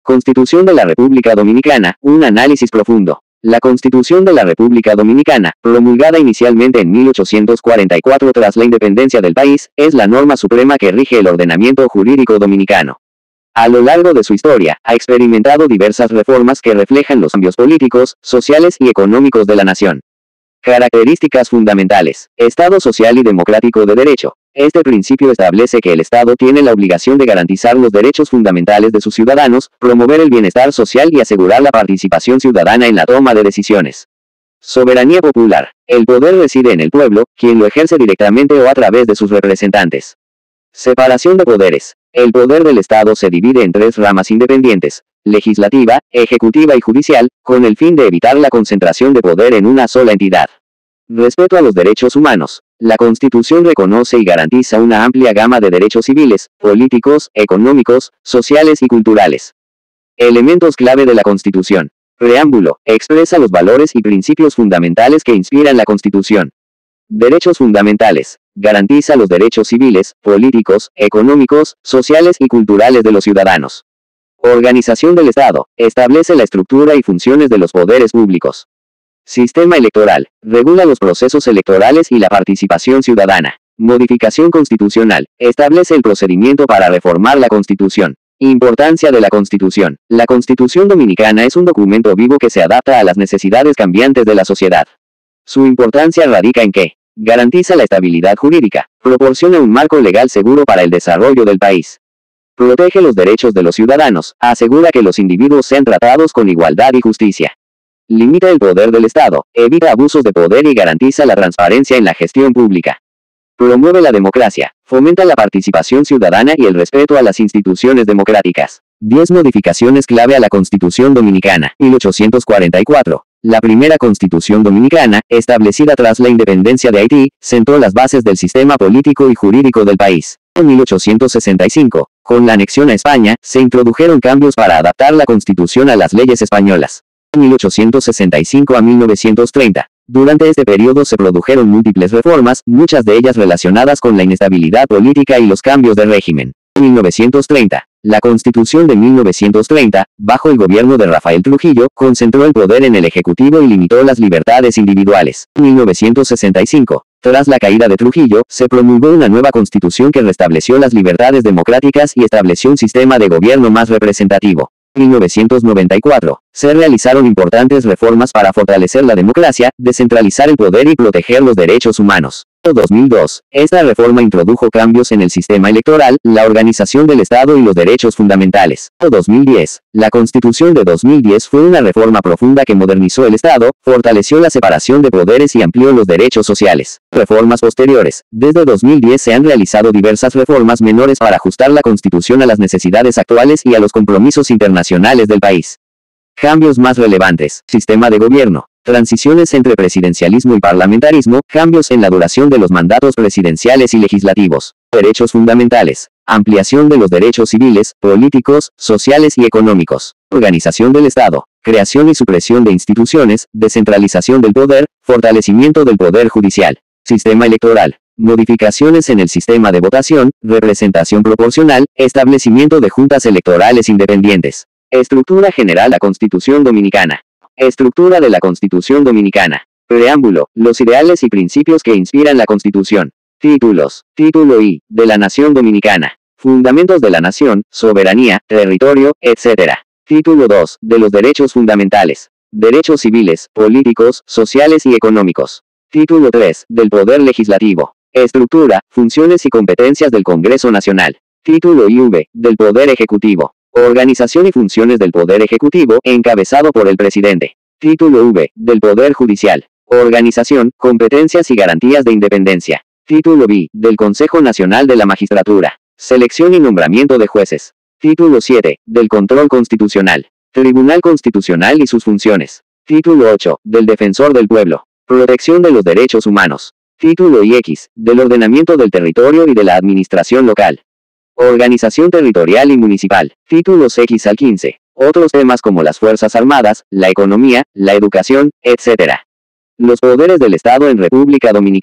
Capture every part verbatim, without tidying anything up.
Constitución de la República Dominicana, un análisis profundo. La Constitución de la República Dominicana, promulgada inicialmente en mil ochocientos cuarenta y cuatro tras la independencia del país, es la norma suprema que rige el ordenamiento jurídico dominicano. A lo largo de su historia, ha experimentado diversas reformas que reflejan los cambios políticos, sociales y económicos de la nación. Características fundamentales. Estado social y democrático de derecho. Este principio establece que el Estado tiene la obligación de garantizar los derechos fundamentales de sus ciudadanos, promover el bienestar social y asegurar la participación ciudadana en la toma de decisiones. Soberanía popular. El poder reside en el pueblo, quien lo ejerce directamente o a través de sus representantes. Separación de poderes. El poder del Estado se divide en tres ramas independientes: legislativa, ejecutiva y judicial, con el fin de evitar la concentración de poder en una sola entidad. Respeto a los derechos humanos. La Constitución reconoce y garantiza una amplia gama de derechos civiles, políticos, económicos, sociales y culturales. Elementos clave de la Constitución. Preámbulo. Expresa los valores y principios fundamentales que inspiran la Constitución. Derechos fundamentales. Garantiza los derechos civiles, políticos, económicos, sociales y culturales de los ciudadanos. Organización del Estado. Establece la estructura y funciones de los poderes públicos. Sistema electoral. Regula los procesos electorales y la participación ciudadana. Modificación constitucional. Establece el procedimiento para reformar la Constitución. Importancia de la Constitución. La Constitución Dominicana es un documento vivo que se adapta a las necesidades cambiantes de la sociedad. Su importancia radica en que garantiza la estabilidad jurídica, proporciona un marco legal seguro para el desarrollo del país, protege los derechos de los ciudadanos, asegura que los individuos sean tratados con igualdad y justicia, limita el poder del Estado, evita abusos de poder y garantiza la transparencia en la gestión pública. Promueve la democracia, fomenta la participación ciudadana y el respeto a las instituciones democráticas. diez modificaciones clave a la Constitución Dominicana. mil ochocientos cuarenta y cuatro. La primera Constitución Dominicana, establecida tras la independencia de Haití, sentó las bases del sistema político y jurídico del país. En mil ochocientos sesenta y cinco, con la anexión a España, se introdujeron cambios para adaptar la Constitución a las leyes españolas. mil ochocientos sesenta y cinco a mil novecientos treinta. Durante este periodo se produjeron múltiples reformas, muchas de ellas relacionadas con la inestabilidad política y los cambios de régimen. mil novecientos treinta. La Constitución de mil novecientos treinta, bajo el gobierno de Rafael Trujillo, concentró el poder en el Ejecutivo y limitó las libertades individuales. mil novecientos sesenta y cinco. Tras la caída de Trujillo, se promulgó una nueva Constitución que restableció las libertades democráticas y estableció un sistema de gobierno más representativo. mil novecientos noventa y cuatro. Se realizaron importantes reformas para fortalecer la democracia, descentralizar el poder y proteger los derechos humanos. dos mil dos. Esta reforma introdujo cambios en el sistema electoral, la organización del Estado y los derechos fundamentales. dos mil diez. La Constitución de dos mil diez fue una reforma profunda que modernizó el Estado, fortaleció la separación de poderes y amplió los derechos sociales. Reformas posteriores. Desde dos mil diez se han realizado diversas reformas menores para ajustar la Constitución a las necesidades actuales y a los compromisos internacionales del país. Cambios más relevantes. Sistema de gobierno. Transiciones entre presidencialismo y parlamentarismo, cambios en la duración de los mandatos presidenciales y legislativos. Derechos fundamentales. Ampliación de los derechos civiles, políticos, sociales y económicos. Organización del Estado. Creación y supresión de instituciones, descentralización del poder, fortalecimiento del poder judicial. Sistema electoral. Modificaciones en el sistema de votación, representación proporcional, establecimiento de juntas electorales independientes. Estructura general de la Constitución Dominicana. Estructura de la Constitución Dominicana. Preámbulo. Los ideales y principios que inspiran la Constitución. Títulos. Título I. De la Nación Dominicana. Fundamentos de la Nación, soberanía, territorio, etcétera. Título dos. De los derechos fundamentales. Derechos civiles, políticos, sociales y económicos. Título tres. Del Poder Legislativo. Estructura, funciones y competencias del Congreso Nacional. Título I V. Del Poder Ejecutivo. Organización y funciones del Poder Ejecutivo, encabezado por el Presidente. Título V. Del Poder Judicial. Organización, competencias y garantías de independencia. Título B. Del Consejo Nacional de la Magistratura. Selección y nombramiento de jueces. Título siete. Del Control Constitucional. Tribunal Constitucional y sus funciones. Título ocho. Del Defensor del Pueblo. Protección de los derechos humanos. Título I X. Del ordenamiento del territorio y de la administración local. Organización territorial y municipal. Títulos X al quince. Otros temas como las Fuerzas Armadas, la economía, la educación, etcétera. Los poderes del Estado en República Dominicana.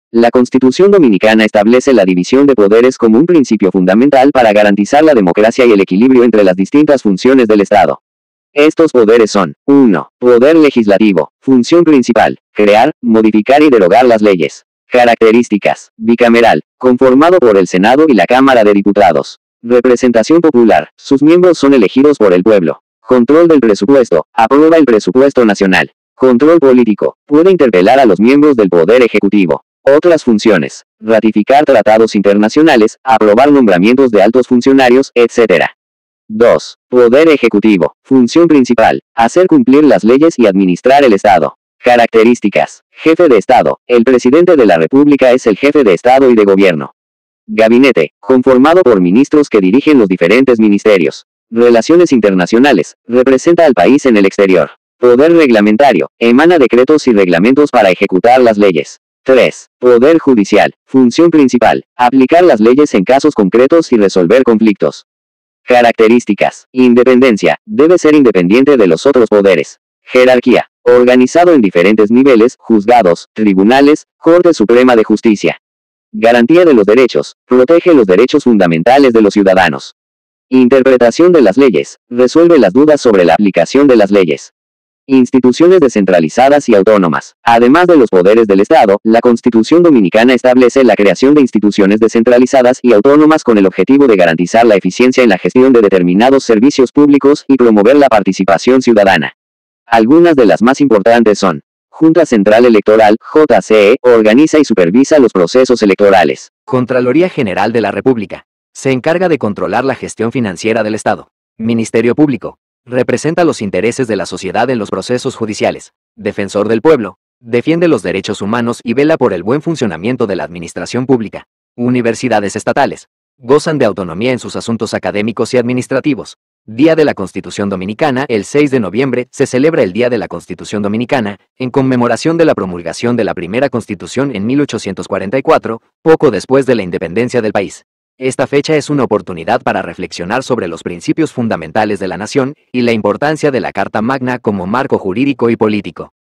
La Constitución Dominicana establece la división de poderes como un principio fundamental para garantizar la democracia y el equilibrio entre las distintas funciones del Estado. Estos poderes son: uno. Poder legislativo. Función principal: crear, modificar y derogar las leyes. Características: bicameral, conformado por el Senado y la Cámara de Diputados. Representación popular: sus miembros son elegidos por el pueblo. Control del presupuesto: aprueba el presupuesto nacional. Control político: puede interpelar a los miembros del Poder Ejecutivo. Otras funciones: ratificar tratados internacionales, aprobar nombramientos de altos funcionarios, etcétera. dos. Poder Ejecutivo. Función principal: hacer cumplir las leyes y administrar el Estado. Características: jefe de Estado. El presidente de la República es el jefe de Estado y de Gobierno. Gabinete: conformado por ministros que dirigen los diferentes ministerios. Relaciones internacionales: representa al país en el exterior. Poder reglamentario: emana decretos y reglamentos para ejecutar las leyes. tres. Poder judicial. Función principal: aplicar las leyes en casos concretos y resolver conflictos. Características: independencia: debe ser independiente de los otros poderes. Jerarquía: organizado en diferentes niveles, juzgados, tribunales, Corte Suprema de Justicia. Garantía de los derechos: protege los derechos fundamentales de los ciudadanos. Interpretación de las leyes: resuelve las dudas sobre la aplicación de las leyes. Instituciones descentralizadas y autónomas. Además de los poderes del Estado, la Constitución Dominicana establece la creación de instituciones descentralizadas y autónomas con el objetivo de garantizar la eficiencia en la gestión de determinados servicios públicos y promover la participación ciudadana. Algunas de las más importantes son: Junta Central Electoral, J C E, organiza y supervisa los procesos electorales. Contraloría General de la República. Se encarga de controlar la gestión financiera del Estado. Ministerio Público. Representa los intereses de la sociedad en los procesos judiciales. Defensor del pueblo. Defiende los derechos humanos y vela por el buen funcionamiento de la administración pública. Universidades estatales. Gozan de autonomía en sus asuntos académicos y administrativos. Día de la Constitución Dominicana. El seis de noviembre se celebra el Día de la Constitución Dominicana, en conmemoración de la promulgación de la primera Constitución en mil ochocientos cuarenta y cuatro, poco después de la independencia del país. Esta fecha es una oportunidad para reflexionar sobre los principios fundamentales de la nación y la importancia de la Carta Magna como marco jurídico y político.